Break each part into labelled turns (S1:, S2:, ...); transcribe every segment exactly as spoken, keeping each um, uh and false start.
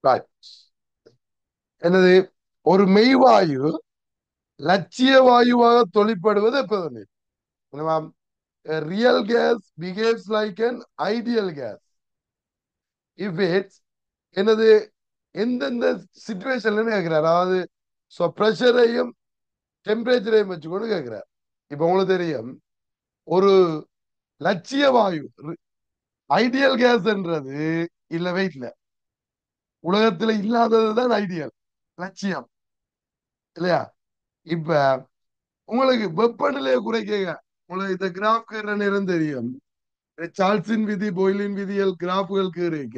S1: Right. என்னது ஒரு மெய்வாயு லட்சிய வாயுவாக தொழிற்படுவது எப்போதுமே real gas behaves like an ideal gas if it's என்னது எந்தெந்த சிச்சுவேஷன்ல கேட்கிறார் அதாவது ப்ரெஷரையும் டெம்பரேச்சரையும் வச்சுக்கொண்டு கேட்கிறார் இப்ப உங்களுக்கு தெரியும் ஒரு லட்சிய வாயு ஐடியல் கேஸ்ன்றது இல்லவே இல்லை உலகத்துல இல்லாததுதான் ஐடியல் லட்சியம் இல்லையா இப்ப உங்களுக்கு வெப்பநிலையை குறைக்க உங்களுக்கு இந்த கிராஃப் கீற நேரம் தெரியும் சார்ல்ஸின் விதி பாய்லின் விதிகள் கிராஃப்கள் கீறிக்க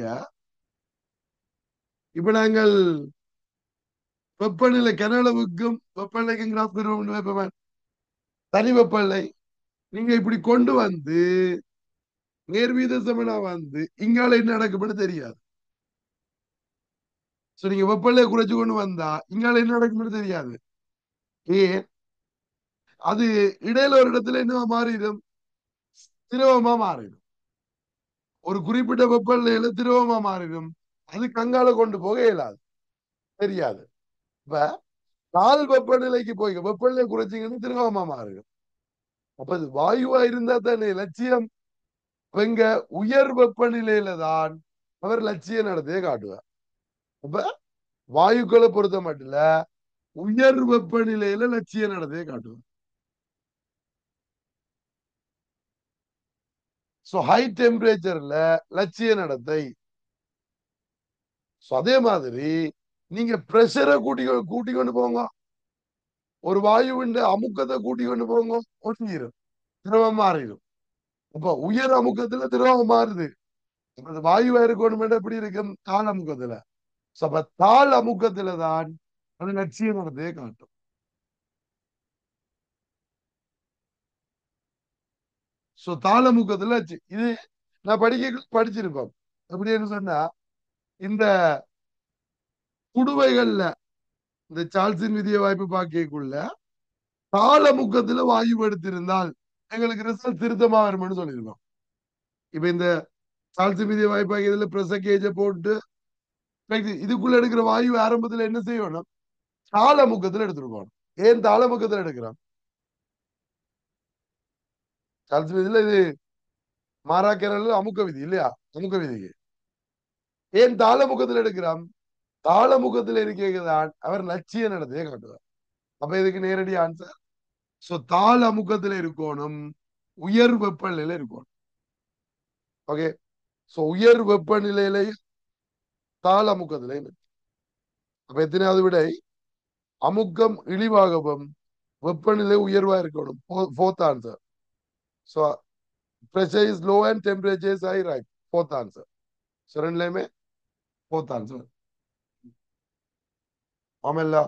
S1: இப்ப நாங்கள் வெப்பநிலை கனளவுக்கும் வெப்பநிலைக்கும் கிராஃப் கீறுவோம் தனி வெப்பநிலை நீங்க இப்படி கொண்டு வந்து நேர்வீத சமனா வந்து இங்கால என்ன நடக்கும்னு தெரியாது சோ நீங்க வெப்பநிலையை குறைச்சு கொண்டு வந்தா இங்கால என்ன நடக்கும்னு தெரியாது ஏன் அது இடையில ஒரு இடத்துல என்ன மாறிடும் திரவமா மாறிடும் ஒரு குறிப்பிட்ட வெப்பநிலையில திரவமா மாறிடும் அது கங்கால கொண்டு போக இயலாது தெரியாது இப்ப நாள் வெப்பநிலைக்கு போய் வெப்பநிலை குறைச்சிங்கன்னு திரவமா மாறிடும் அப்ப அது வாயுவா இருந்தா தானே லட்சியம் இங்க உயர் வெப்பநிலையில தான் அவர் லட்சிய நடத்தையை காட்டுவார் அப்ப வாயுக்களை பொறுத்த மட்டும் உயர் வெப்பநிலையில லட்சிய நடத்தையை காட்டுவார் சோ ஹை டெம்பரேச்சர்ல லட்சிய நடத்தை அதே மாதிரி நீங்க பிரஷரை கூட்டி கூட்டி கொண்டு போங்க ஒரு வாயுவின் அமுக்கத்தை கூட்டி கொண்டு போங்க ஒட்டிடும் திரவம் மாறிடும் அப்ப உயர் அமுக்கத்துல திரவம் மாறுது வாயுவா இருக்கணும் எப்படி இருக்கும் தாழ் அமுக்கத்துல அப்ப தாழ் அமுக்கத்துல தான் அது லட்சிய நடத்தையை காட்டும் சோ தாழ் அமுக்கத்துல இது நான் படிக்க படிச்சிருப்போம் எப்படின்னு சொன்னா இந்த குடுவைகள்ல இந்த சார்ல்ஸின் விதிய வாய்ப்பு பாக்கியக்குள்ள தாளமுக்கத்துல வாயு எடுத்திருந்தால் எங்களுக்கு ரிசல்ட் திருத்தமா வரும்னு சொல்லியிருக்கோம் இப்ப இந்த சார்ல்ஸின் விதிய வாய்ப்பாக்கியதுல பிரசக்கேஜ போட்டு இதுக்குள்ள எடுக்கிற வாயு ஆரம்பத்துல என்ன செய்யணும் தாளமுக்கத்துல எடுத்துருக்கணும் ஏன் தாளமுக்கத்துல எடுக்கிறோம் சார்ல்ஸ் விதியில இது மாறாக்கரல் அமுக்க விதி இல்லையா அமுக்க விதிக்கு ஏன் தாளமுக்கத்துல எடுக்கிறோம் தாளமுகத்தில் இருக்கிறதான் அவர் லட்சிய நடத்தையை காட்டுவார் அப்ப இதுக்கு நேரடி ஆன்சர் சோ தாழ் அமுக்கத்துல இருக்கணும் உயர் வெப்பநிலையில இருக்கணும் ஓகே சோ உயர் வெப்பநிலையில தாழ் அமுக்கத்துல அப்ப எத்தனையாவது விடை அமுக்கம் இழிவாகவும் வெப்பநிலை உயர்வா இருக்கணும் fourth answer so pressure is low and temperature is high right fourth answer so ரெண்டுலயுமே ஃபோர்த் ஆன்சர் ஆமல்ல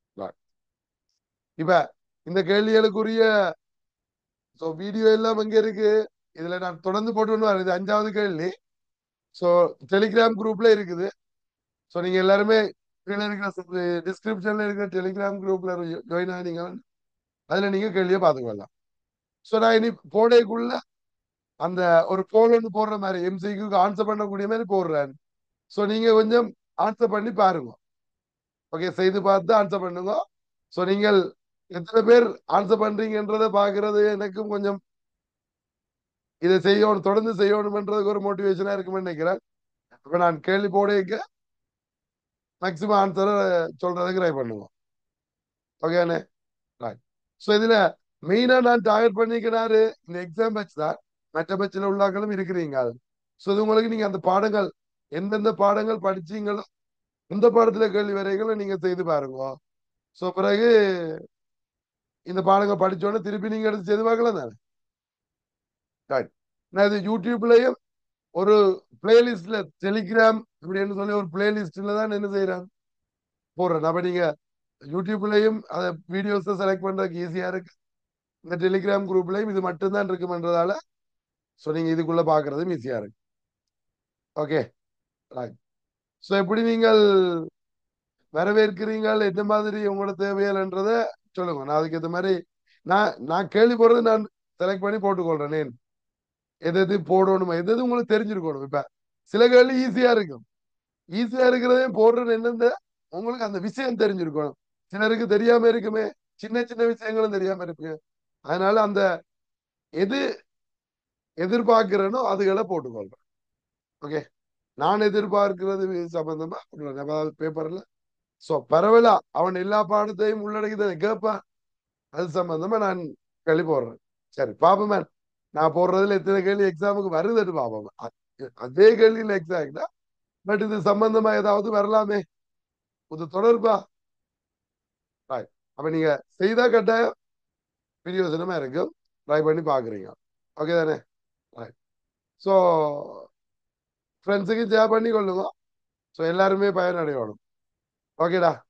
S1: இப்ப இந்த கேள்விகளுக்குரிய சோ வீடியோ எல்லாம் எங்க இருக்கு இதுல நான் தொடர்ந்து போட்டு வருது அஞ்சாவது கேள்வி சோ டெலிகிராம் குரூப்ல இருக்குது சோ நீங்க எல்லாருமே இருக்கிற டிஸ்கிரிப்ஷன்ல இருக்கிற டெலிகிராம் குரூப்ல ஜாயின் ஆனீங்க அதுல நீங்க கேள்வியை பார்த்துக்கொள்ளலாம் சோ நான் இனி போடைக்குள்ள அந்த ஒரு போல் ஒன்று போடுற மாதிரி எம்சிக்கு ஆன்சர் பண்ணக்கூடிய மாதிரி போடுறேன் சோ நீங்க கொஞ்சம் ஆன்சர் பண்ணி பாருங்க ஓகே செய்து பார்த்து ஆன்சர் பண்ணுங்க சோ நீங்கள் எத்தனை பேர் ஆன்சர் பண்றீங்கன்றதை பாக்குறது எனக்கும் கொஞ்சம் இதை செய்யணும் தொடர்ந்து செய்யணும்ன்றதுக்கு ஒரு மோட்டிவேஷனா இருக்குமே நினைக்கிறேன் இப்ப நான் கேள்வி போடைக்க மேக்சிமம் ஆன்சரை சொல்றதுக்கு ட்ரை பண்ணுவோம் ஓகேண்ணே ரைட் ஸோ இதுல மெயினா நான் டார்கெட் பண்ணிக்கிறாரு இந்த எக்ஸாம் பேட்ச் தான் மற்ற பேட்சில் உள்ளாக்களும் இருக்கிறீங்க ஸோ இது உங்களுக்கு நீங்க அந்த பாடங்கள் எந்தெந்த பாடங்கள் படிச்சீங்களோ எந்த பாடத்துல கேள்வி வரைகளும் நீங்க செய்து பாருங்க ஸோ பிறகு இந்த பாடங்கள் படிச்சோன்னே திருப்பி நீங்க எடுத்து செய்து பார்க்கலாம் தானே ரைட் நான் இது யூடியூப்லயும் ஒரு பிளேலிஸ்ட்ல டெலிகிராம் இப்படின்னு சொல்லி ஒரு பிளேலிஸ்ட்ல தான் என்ன செய்யறாங்க போடுறேன் அப்ப நீங்க யூடியூப்லயும் அதை வீடியோஸ் செலக்ட் பண்றதுக்கு ஈஸியா இருக்கு இந்த டெலிகிராம் குரூப்லயும் இது மட்டும்தான் இருக்குன்றதால ஸோ நீங்க இதுக்குள்ள பாக்குறதும் ஈஸியா இருக்கு ஓகே ரைட் ஸோ எப்படி நீங்கள் வரவேற்கிறீங்கள் என்ன மாதிரி உங்களோட தேவையல்ன்றத சொல்லுங்க நான் அதுக்கு ஏற்ற மாதிரி நான் நான் கேள்வி போடுறது நான் செலக்ட் பண்ணி போட்டுக்கொள்றேன் எது எது போடணும் எது எது உங்களுக்கு தெரிஞ்சிருக்கணும் இப்ப சில கேள்வி ஈஸியா இருக்கும் ஈஸியா இருக்கிறதையும் போடுறது என்னன்னு உங்களுக்கு அந்த விஷயம் தெரிஞ்சிருக்கணும். சிலருக்கு தெரியாம இருக்குமே, சின்ன சின்ன விஷயங்களும் தெரியாம இருக்கு. அதனால அந்த எது எதிர்பார்க்கிறேனோ அதுகளை போட்டுக்கொள்றேன். ஓகே, நான் எதிர்பார்க்கிறது சம்பந்தமா பேப்பர்ல சோ பரவலா அவன் எல்லா பாடத்தையும் உள்ளடக்கி கேட்பான். அது சம்பந்தமா நான் கேள்வி போடுறேன். சரி பாப்போம் மேம், நான் போடுறதுல எத்தனை கேள்வி எக்ஸாமுக்கு வருதுன்னு பாப்போம். அ- அதே கேள்வியில் எக்ஸாக்டா பட் இது சம்பந்தமா ஏதாவது வரலாமே, இது தொடர்பா. Right. அப்ப நீங்க செய்தா கட்டாயம் பிரியோசனமா இருக்கும். ட்ரை பண்ணி பாக்குறீங்க. ஓகே தானே? ரைட். ஸோ ஃப்ரெண்ட்ஸுக்கு ஷேர் பண்ணி கொள்ளுங்க. ஸோ எல்லாருமே பயனடையணும். ஓகேடா.